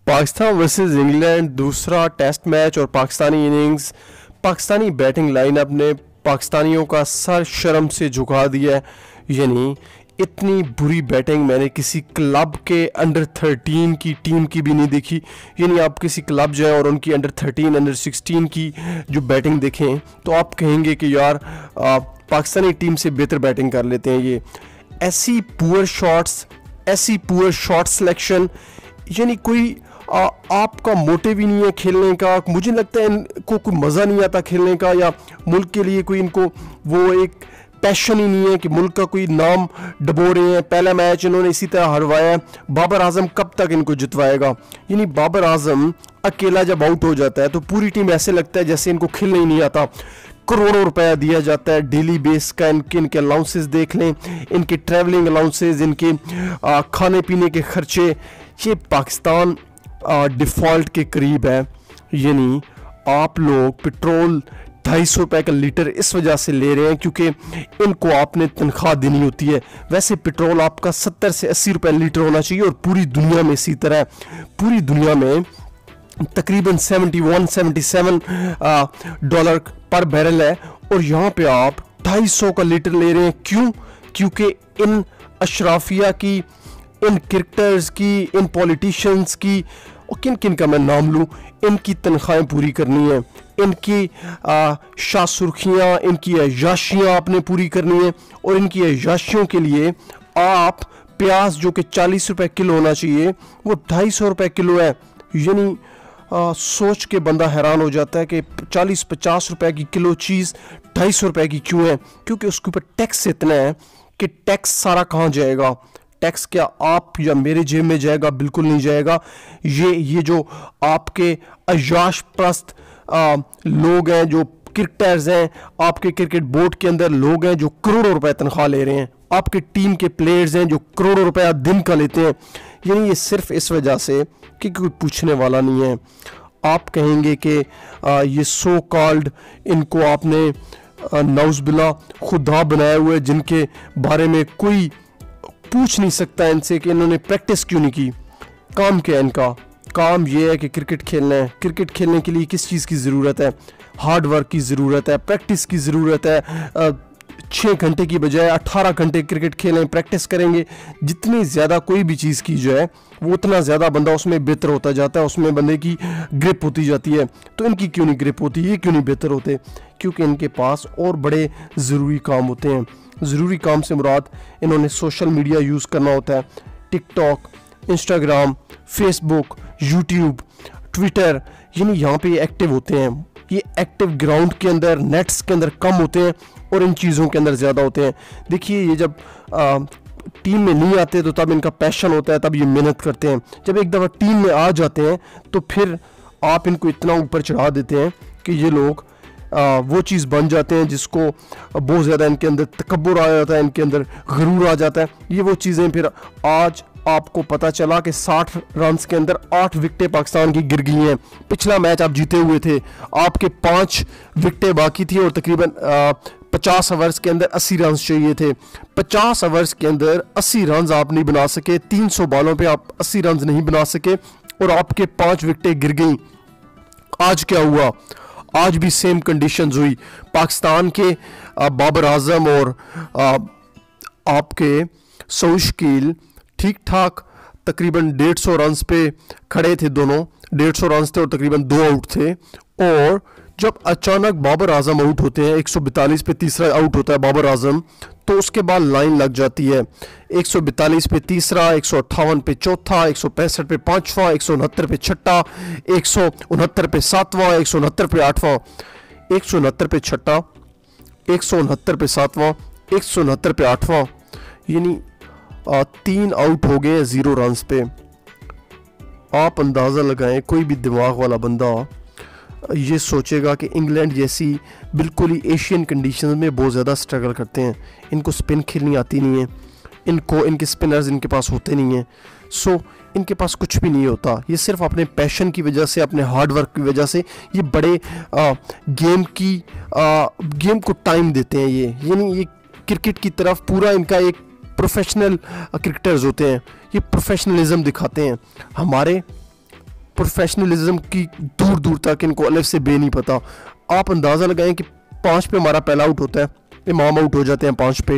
Pakistan versus England दूसरा test match और Pakistani innings. Pakistani batting lineup ने पाकिस्तानियों का सर शर्म से झुका दिया है। यानी इतनी बुरी बैटिंग मैंने किसी क्लब के अंडर 13 की टीम की भी नहीं देखी। यानी आप किसी क्लब जाएं और उनकी अंडर 13 अंडर 16 की जो बैटिंग देखें तो आप कहेंगे कि यार पाकिस्तानी टीम से बेहतर बैटिंग कर लेते हैं। ये ऐसी पुअर शॉट्स, ऐसी पुअर शॉट सिलेक्शन, यानी कोई आपका मोटिव ही नहीं है खेलने का। मुझे लगता है इनको कोई मज़ा नहीं आता खेलने का, या मुल्क के लिए कोई इनको वो एक पैशन ही नहीं है कि मुल्क का कोई नाम डबो रहे हैं। पहला मैच इन्होंने इसी तरह हरवाया है। बाबर आजम कब तक इनको जितवाएगा? यानी बाबर आजम अकेला जब आउट हो जाता है तो पूरी टीम ऐसे लगता है जैसे इनको खेलना ही नहीं आता। करोड़ों रुपया दिया जाता है डेली बेस का। इनके अलाउंसेस देख लें, इनके ट्रैवलिंग अलाउंसेस, इनके खाने पीने के खर्चे। ये पाकिस्तान डिफ़ॉल्ट के करीब है। यानी आप लोग पेट्रोल 250 रुपये का लीटर इस वजह से ले रहे हैं क्योंकि इनको आपने तनख्वाह देनी होती है। वैसे पेट्रोल आपका 70 से 80 रुपये लीटर होना चाहिए और पूरी दुनिया में इसी तरह, पूरी दुनिया में तकरीबन 71-77 डॉलर पर बैरल है और यहाँ पे आप 250 का लीटर ले रहे हैं। क्यों? क्योंकि इन अशराफिया की, इन क्रिकेटर्स की, इन पॉलिटिशियंस की, और किन किन का मैं नाम लूँ, इनकी तनख्वाहें पूरी करनी है, इनकी शाह सुर्खियाँ, इनकी अय्याशियाँ आपने पूरी करनी है। और इनकी अय्याशियों के लिए आप प्याज जो कि 40 रुपये किलो होना चाहिए वो 250 रुपये किलो है। यानी सोच के बंदा हैरान हो जाता है कि 40-50 रुपए की किलो चीज़ 250 रुपये की क्यों है? क्योंकि उसके ऊपर टैक्स इतना है कि टैक्स सारा कहाँ जाएगा? टैक्स क्या आप या मेरे जेब में जाएगा? बिल्कुल नहीं जाएगा। ये जो आपके अय्याश प्रस्त लोग हैं, जो क्रिकेटर्स हैं, आपके क्रिकेट बोर्ड के अंदर लोग हैं जो करोड़ों रुपए तनख्वाह ले रहे हैं, आपके टीम के प्लेयर्स हैं जो करोड़ों रुपया दिन का लेते हैं। यानी ये सिर्फ इस वजह से कि कोई पूछने वाला नहीं है। आप कहेंगे कि ये सो कॉल्ड, इनको आपने नौज़बिल्ला खुदा बनाए हुए, जिनके बारे में कोई पूछ नहीं सकता इनसे कि इन्होंने प्रैक्टिस क्यों नहीं की। काम क्या है इनका? काम ये है कि क्रिकेट खेलना है। क्रिकेट खेलने के लिए किस चीज़ की ज़रूरत है? हार्ड वर्क की ज़रूरत है, प्रैक्टिस की ज़रूरत है। 6 घंटे की बजाय 18 घंटे क्रिकेट खेलें, प्रैक्टिस करेंगे। जितनी ज़्यादा कोई भी चीज़ की जाए वो उतना ज़्यादा बंदा उसमें बेहतर होता जाता है, उसमें बंदे की ग्रिप होती जाती है। तो इनकी क्यों नहीं ग्रिप होती? ये क्यों नहीं बेहतर होते? क्योंकि इनके पास और बड़े ज़रूरी काम होते हैं। ज़रूरी काम से मुराद इन्होंने सोशल मीडिया यूज़ करना होता है। TikTok, Instagram, Facebook, YouTube, Twitter, यानी यहाँ पे एक्टिव होते हैं। ये एक्टिव ग्राउंड के अंदर, नेट्स के अंदर कम होते हैं और इन चीज़ों के अंदर ज़्यादा होते हैं। देखिए, ये जब टीम में नहीं आते तो तब इनका पैशन होता है, तब ये मेहनत करते हैं। जब एक दफ़ा टीम में आ जाते हैं तो फिर आप इनको इतना ऊपर चढ़ा देते हैं कि ये लोग वो चीज़ बन जाते हैं जिसको बहुत ज़्यादा इनके अंदर तकब्बुर आ जाता है, इनके अंदर गुरूर आ जाता है। ये वो चीज़ें फिर आज आपको पता चला कि 60 रन्स के अंदर 8 विकेटें पाकिस्तान की गिर गई हैं। पिछला मैच आप जीते हुए थे, आपके 5 विकेटें बाकी थी और तकरीबन 50 ओवर्स के अंदर 80 रन चाहिए थे। 50 ओवर्स के अंदर 80 रन आप नहीं बना सके, 300 बॉलों पे आप 80 रन नहीं बना सके और आपके 5 विकेटें गिर गई। आज क्या हुआ? आज भी सेम कंडीशंस हुई। पाकिस्तान के बाबर आजम और आपके सऊशकील ठीक ठाक तकरीबन 150 रन्स पे खड़े थे। दोनों 150 रन्स थे और तकरीबन 2 आउट थे। और जब अचानक बाबर आजम आउट होते हैं, 142 पे तीसरा आउट होता है बाबर आजम, तो उसके बाद लाइन लग जाती है। 142 पे तीसरा, 158 पे चौथा, 165 पे पाँचवा, 169 पे छठा, 169 पे सातवां, 169 पे आठवां, 169 पे छठा, 169 पे सातवां, 169 पे आठवां। यानी 3 आउट हो गए 0 रन्स पे। आप अंदाज़ा लगाएं, कोई भी दिमाग वाला बंदा ये सोचेगा कि इंग्लैंड जैसी बिल्कुल ही एशियन कंडीशंस में बहुत ज़्यादा स्ट्रगल करते हैं। इनको स्पिन खेलनी आती नहीं है, इनके स्पिनर्स इनके पास होते नहीं हैं। सो इनके पास कुछ भी नहीं होता। ये सिर्फ अपने पैशन की वजह से, अपने हार्ड वर्क की वजह से ये बड़े गेम को टाइम देते हैं। यानी ये क्रिकेट की तरफ पूरा इनका एक प्रोफेशनल क्रिकेटर्स होते हैं। ये प्रोफेशनलिज्म दिखाते हैं। हमारे प्रोफेशनलिज्म की दूर दूर तक इनको अलग से बे नहीं पता। आप अंदाज़ा लगाएं कि 5 पे हमारा पहला आउट होता है, इमाम आउट हो जाते हैं 5 पे,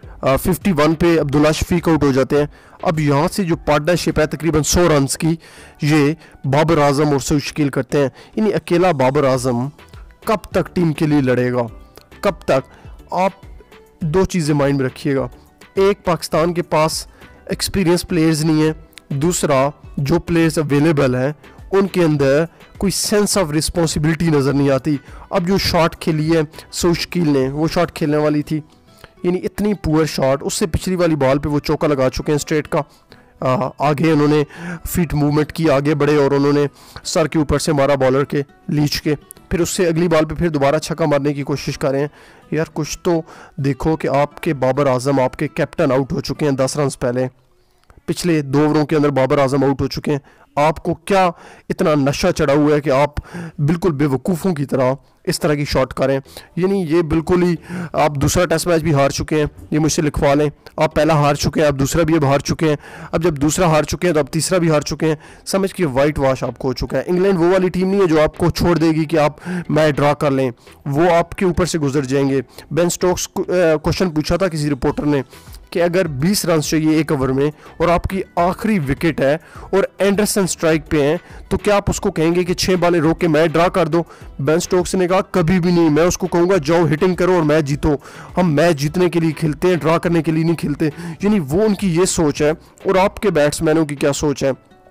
51 पे अब्दुल्ला शफीक आउट हो जाते हैं। अब यहाँ से जो पार्टनरशिप है तकरीबन 100 रन की, ये बाबर आजम और सऊद शकील करते हैं। यानी अकेला बाबर आजम कब तक टीम के लिए लड़ेगा, कब तक? आप दो चीज़ें माइंड में रखिएगा, एक पाकिस्तान के पास एक्सपीरियंस प्लेयर्स नहीं है, दूसरा जो प्लेयर्स अवेलेबल हैं उनके अंदर कोई सेंस ऑफ रिस्पॉन्सिबिलिटी नज़र नहीं आती। अब जो शॉट खेली है सऊद शकील ने, वो शॉट खेलने वाली थी, यानी इतनी पुअर शॉट, उससे पिछली वाली बॉल पे वो चौका लगा चुके हैं स्ट्रेट का। आगे उन्होंने फीट मूवमेंट की, आगे बढ़े और उन्होंने सर के ऊपर से मारा बॉलर के, लीच के, फिर उससे अगली बॉल पे फिर दोबारा छक्का मारने की कोशिश कर रहे हैं। यार कुछ तो देखो कि आपके बाबर आजम, आपके कैप्टन आउट हो चुके हैं 10 रन पहले, पिछले 2 ओवरों के अंदर बाबर आजम आउट हो चुके हैं। आपको क्या इतना नशा चढ़ा हुआ है कि आप बिल्कुल बेवकूफ़ों की तरह इस तरह की शॉट करें? यानी ये बिल्कुल ही, आप दूसरा टेस्ट मैच भी हार चुके हैं, ये मुझसे लिखवा लें। आप पहला हार चुके हैं, आप दूसरा भी अब हार चुके हैं, अब जब दूसरा हार चुके हैं तो अब तीसरा भी हार चुके हैं। समझ के वाइट वॉश आपको हो चुका है। इंग्लैंड वो वाली टीम नहीं है जो आपको छोड़ देगी कि आप मैच ड्रा कर लें, वो आपके ऊपर से गुजर जाएंगे। बेन स्टोक्स क्वेश्चन पूछा था किसी रिपोर्टर ने कि अगर 20 रन चाहिए 1 ओवर में और आपकी आखिरी विकेट है और एंडरसन स्ट्राइक पे हैं, तो क्या आप उसको कहेंगे कि 6 बॉलें रोक के मैच ड्रा कर दो? बेन स्टोक्स ने कहा कभी भी नहीं, मैं उसको कहूँगा जाओ हिटिंग करो और मैच जीतो। हम मैच जीतने के लिए खेलते हैं, ड्रा करने के लिए नहीं खेलते। यानी वो उनकी ये सोच है, और आपके बैट्समैनों की क्या सोच है,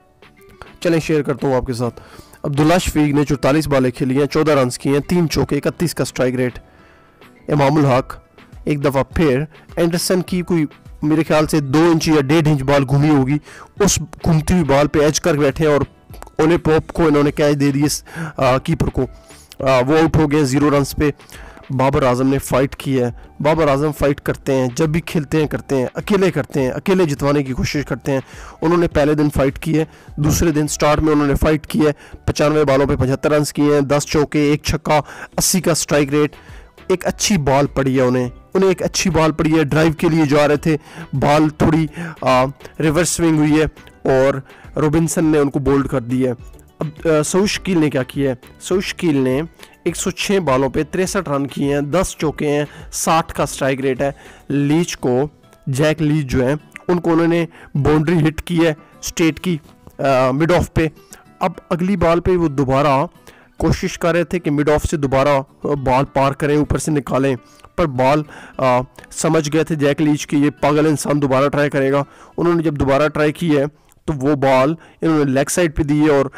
चलें शेयर करता हूँ आपके साथ। अब्दुल्ला शफीक ने 44 बॉलें खेली हैं, 14 रन किए हैं, 3 चौके, 31 का स्ट्राइक रेट। इमामुल हक एक दफ़ा फिर एंडरसन की कोई मेरे ख्याल से 2 इंच या 1.5 इंच बॉल घूमी होगी, उस घूमती हुई बॉल पे एज कर बैठे और ओले पॉप को इन्होंने कैच दे दिए कीपर को। वो आउट हो गए 0 रन पे। बाबर आजम ने फ़ाइट की है। बाबर आजम फ़ाइट करते हैं, जब भी खेलते हैं करते हैं, अकेले करते हैं, अकेले जितवाने की कोशिश करते हैं। उन्होंने पहले दिन फ़ाइट की है, दूसरे दिन स्टार्ट में उन्होंने फ़ाइट की है, 95 बॉलों पे 75 रन किए हैं, 10 चौके, 1 छक्का, 80 का स्ट्राइक रेट। एक अच्छी बॉल पड़ी है उन्हें एक अच्छी बॉल पड़ी है, ड्राइव के लिए जा रहे थे, बॉल थोड़ी रिवर्स स्विंग हुई है और रॉबिन्सन ने उनको बोल्ड कर दी है। अब सऊद शकील ने क्या किया है? सऊद शकील ने 106 बॉलों पे 63 रन किए हैं, 10 चौके हैं, 60 का स्ट्राइक रेट है। लीच को, जैक लीच जो है, उनको उन्होंने बाउंड्री हिट की है स्ट्रेट की मिड ऑफ पे। अब अगली बॉल पे वो दोबारा कोशिश कर रहे थे कि मिड ऑफ से दोबारा बॉल पार करें, ऊपर से निकालें, पर बॉल समझ गए थे जैक लीच कि ये पागल इंसान दोबारा ट्राई करेगा। उन्होंने जब दोबारा ट्राई की है तो वो बॉल इन्होंने लेग साइड पे दी है और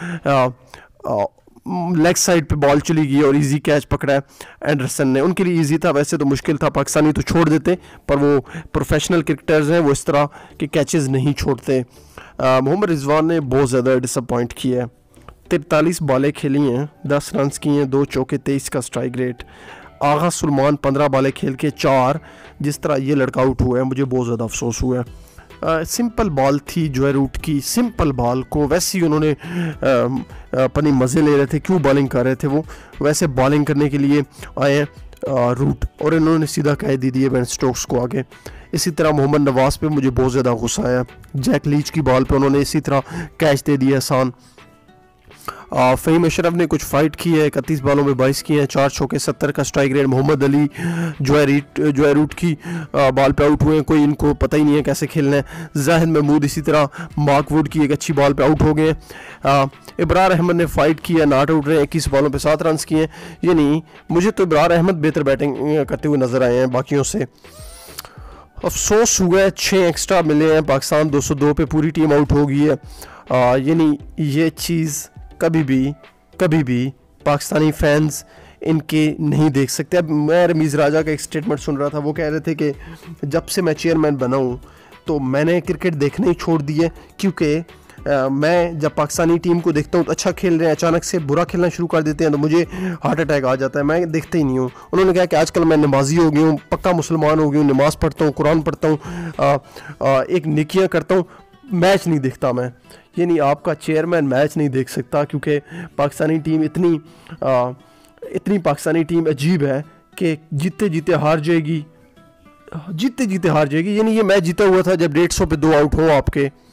लेग साइड पे बॉल चली गई और इजी कैच पकड़ा है एंडरसन ने। उनके लिए इजी था, वैसे तो मुश्किल था, पाकिस्तानी तो छोड़ देते, पर वो प्रोफेशनल क्रिकेटर्स हैं, वो इस तरह के कैचेस नहीं छोड़ते। मोहम्मद रिजवान ने बहुत ज़्यादा डिसअपॉइंट किया है। 43 बॉलें खेली हैं, 10 रन किए हैं, 2 चौके, 23 का स्ट्राइक रेट। आगा सुलेमान 15 बॉलें खेल के 4। जिस तरह ये लड़का आउट हुआ है मुझे बहुत ज़्यादा अफसोस हुआ है। सिंपल बॉल थी जो है रूट की, सिंपल बॉल को वैसे ही उन्होंने अपनी मज़े ले रहे थे, क्यों बॉलिंग कर रहे थे, वो वैसे बॉलिंग करने के लिए आए हैं रूट, और इन्होंने सीधा कह दी है बेन स्टोक्स को आगे। इसी तरह मोहम्मद नवाज़ पे मुझे बहुत ज़्यादा गुस्सा आया, जैक लीच की बॉल पे उन्होंने इसी तरह कैच दे दिया आसान। फ़हीम अशरफ ने कुछ फ़ाइट की है, 31 बॉलों में 22 किए हैं, 4 चौके, 70 का स्ट्राइक रेट। मोहम्मद अली जो है रूट की बॉल पे आउट हुए हैं, कोई इनको पता ही नहीं है कैसे खेलना है। जाहिद महमूद इसी तरह मार्क वुड की एक अच्छी बॉल पे आउट हो गए हैं। इब्रार अहमद ने फ़ाइट की है, नॉट आउट रहे, 21 बॉलों पे 7 रन किए हैं। यानी मुझे तो इब्रार अहमद बेहतर बैटिंग करते हुए नज़र आए हैं बाकियों से। अफसोस हुआ है 6 एक्स्ट्रा मिले हैं, पाकिस्तान 202 पे पूरी टीम आउट हो गई है। यानी ये चीज़ कभी भी पाकिस्तानी फैंस इनके नहीं देख सकते। अब मैं रमीज़ राजा का एक स्टेटमेंट सुन रहा था, वो कह रहे थे कि जब से मैं चेयरमैन बना हूँ तो मैंने क्रिकेट देखना ही छोड़ दी है, क्योंकि मैं जब पाकिस्तानी टीम को देखता हूँ तो अच्छा खेल रहे हैं, अचानक से बुरा खेलना शुरू कर देते हैं तो मुझे हार्ट अटैक आ जाता है, मैं देखता ही नहीं हूँ। उन्होंने कहा कि आजकल मैं नमाजी हो गई हूँ, पक्का मुसलमान हो गई हूँ, नमाज़ पढ़ता हूँ, कुरान पढ़ता हूँ, एक नेकियां करता हूँ, मैच नहीं देखता मैं। यानी आपका चेयरमैन मैच नहीं देख सकता, क्योंकि पाकिस्तानी टीम इतनी पाकिस्तानी टीम अजीब है कि जीते जीते हार जाएगी। यानी ये मैच जीता हुआ था जब 150 पे 2 आउट हो आपके,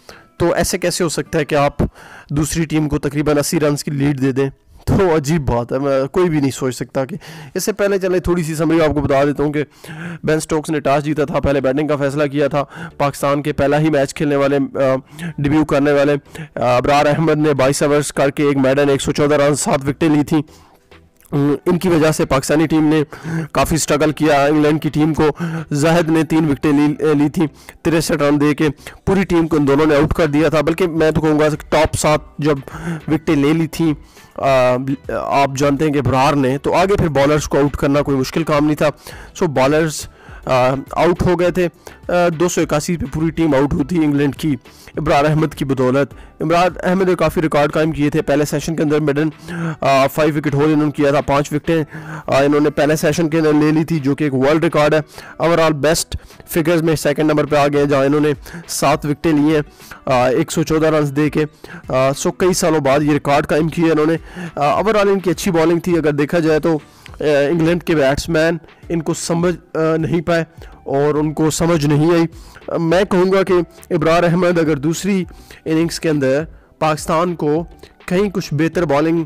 तो ऐसे कैसे हो सकता है कि आप दूसरी टीम को तकरीबन 80 रन की लीड दे दें? तो अजीब बात है, मैं कोई भी नहीं सोच सकता कि इससे पहले चले थोड़ी सी समरी आपको बता देता हूँ कि बेन स्टोक्स ने टॉस जीता था, पहले बैटिंग का फैसला किया था। पाकिस्तान के पहला ही मैच खेलने वाले डिब्यू करने वाले अबरार अहमद ने 22 ओवर्स करके एक मैडन 114 रन 7 विकेटें ली थी। इनकी वजह से पाकिस्तानी टीम ने काफ़ी स्ट्रगल किया। इंग्लैंड की टीम को जाहिद ने 3 विकेटें ली थी 63 रन दे के, पूरी टीम को इन दोनों ने आउट कर दिया था। बल्कि मैं तो कहूँगा टॉप 7 जब विकेटें ले ली थी आप जानते हैं कि अबरार ने, तो आगे फिर बॉलर्स को आउट करना कोई मुश्किल काम नहीं था। सो बॉलर्स आउट हो गए थे। 281 पे पूरी टीम आउट हुई थी इंग्लैंड की इमरान अहमद की बदौलत। इमरान अहमद ने काफ़ी रिकॉर्ड कायम किए थे पहले सेशन के अंदर। मेडन 5 विकेट होल इन्होंने किया था, 5 विकेटें इन्होंने पहले सेशन के अंदर ले ली थी, जो कि एक वर्ल्ड रिकॉर्ड है। ओवरऑल बेस्ट फिगर्स में सेकंड नंबर पे आ गए, जहाँ इन्होंने 7 विकेटें ली हैं 114 रन दे के। सो कई सालों बाद ये रिकॉर्ड कायम किया इन्होंने। ओवरऑल इनकी अच्छी बॉलिंग थी। अगर देखा जाए तो इंग्लैंड के बैट्समैन इनको समझ नहीं पाए और उनको समझ नहीं आई। मैं कहूँगा कि इब्रार अहमद अगर दूसरी इनिंग्स के अंदर पाकिस्तान को कहीं कुछ बेहतर बॉलिंग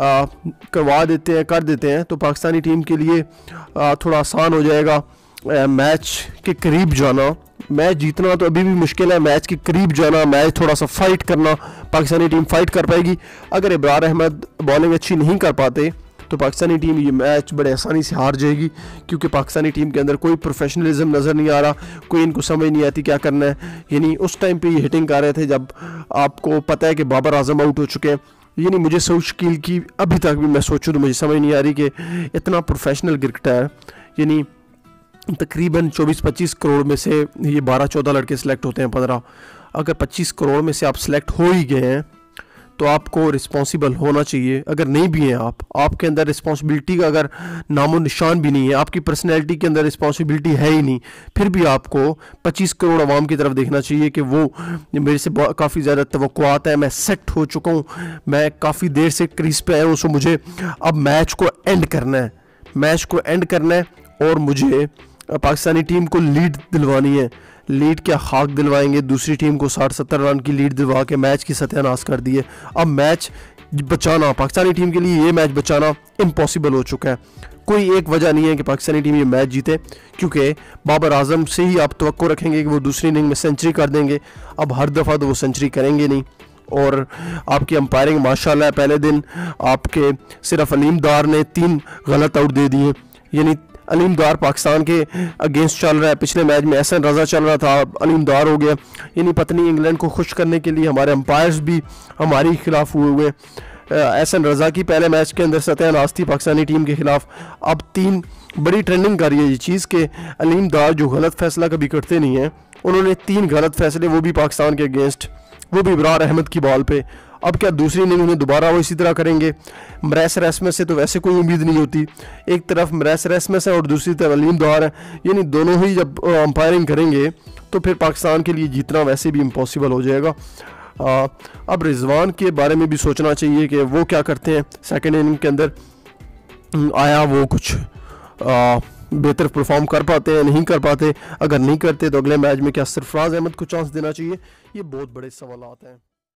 कर देते हैं तो पाकिस्तानी टीम के लिए थोड़ा आसान हो जाएगा मैच के करीब जाना। मैच जीतना तो अभी भी मुश्किल है, मैच के करीब जाना, मैच थोड़ा सा फाइट करना, पाकिस्तानी टीम फाइट कर पाएगी। अगर इब्रार अहमद बॉलिंग अच्छी नहीं कर पाते तो पाकिस्तानी टीम ये मैच बड़े आसानी से हार जाएगी, क्योंकि पाकिस्तानी टीम के अंदर कोई प्रोफेशनलिज्म नज़र नहीं आ रहा, कोई इनको समझ नहीं आती क्या करना है। यानी उस टाइम पे ये हिटिंग कर रहे थे जब आपको पता है कि बाबर आजम आउट हो चुके हैं। यानी मुझे शकील की अभी तक भी मैं सोचूं तो मुझे समझ नहीं आ रही कि इतना प्रोफेशनल क्रिकेटर, यानी तकरीबन 24-25 करोड़ में से ये 12-14 लड़के सेलेक्ट होते हैं 15, अगर 25 करोड़ में से आप सेलेक्ट हो ही गए हैं तो आपको रिस्पॉन्सिबल होना चाहिए। अगर नहीं भी हैं आपके अंदर रिस्पॉन्सिबिलिटी का अगर नामो निशान भी नहीं है, आपकी पर्सनैलिटी के अंदर रिस्पॉन्सिबिलिटी है ही नहीं, फिर भी आपको 25 करोड़ आवाम की तरफ देखना चाहिए कि वो मेरे से काफ़ी ज़्यादा तवक्कुआत है, मैं सेट हो चुका हूँ, मैं काफ़ी देर से क्रीज पे आया हूँ, सो मुझे अब मैच को एंड करना है और मुझे पाकिस्तानी टीम को लीड दिलवानी है। लीड क्या खाक दिलवाएंगे, दूसरी टीम को 60-70 रन की लीड दिलवा के मैच की सत्यानाश कर दिए। अब मैच बचाना पाकिस्तानी टीम के लिए, ये मैच बचाना इम्पॉसिबल हो चुका है। कोई एक वजह नहीं है कि पाकिस्तानी टीम ये मैच जीते, क्योंकि बाबर आजम से ही आप तवक्को रखेंगे कि वो दूसरी इनिंग में सेंचुरी कर देंगे। अब हर दफ़ा तो वो सेंचुरी करेंगे नहीं। और आपकी अंपायरिंग माशाल्लाह है, पहले दिन आपके सिर्फ अलीम दार ने 3 गलत आउट दे दिए। यानी अलीम दार पाकिस्तान के अगेंस्ट चल रहा है, पिछले मैच में एहसन रज़ा चल रहा था, अलीम दार हो गया। यानी पत्नी इंग्लैंड को खुश करने के लिए हमारे अंपायर्स भी हमारे खिलाफ हुए। एहसन रज़ा की पहले मैच के अंदर सत्यानाश थी पाकिस्तानी टीम के खिलाफ। अब 3 बड़ी ट्रेंडिंग कर रही है ये चीज़ कि अलीम दार जो गलत फैसला कभी करते नहीं हैं, उन्होंने 3 गलत फैसले, वो भी पाकिस्तान के अगेंस्ट, वो भी इब्रार अहमद की बॉल पे। अब क्या दूसरी इनिंग में दोबारा वो इसी तरह करेंगे? मरैस रेसमस से तो वैसे कोई उम्मीद नहीं होती, एक तरफ मरैस रेसमस है और दूसरी तरफ अलीम दार है। यानी दोनों ही जब अंपायरिंग करेंगे तो फिर पाकिस्तान के लिए जीतना वैसे भी इम्पॉसिबल हो जाएगा। अब रिजवान के बारे में भी सोचना चाहिए कि वो क्या करते हैं सेकेंड इनिंग के अंदर। आया वो कुछ बेहतर परफॉर्म कर पाते हैं, नहीं कर पाते? अगर नहीं करते तो अगले मैच में क्या सरफराज अहमद को चांस देना चाहिए? ये बहुत बड़े सवाल हैं।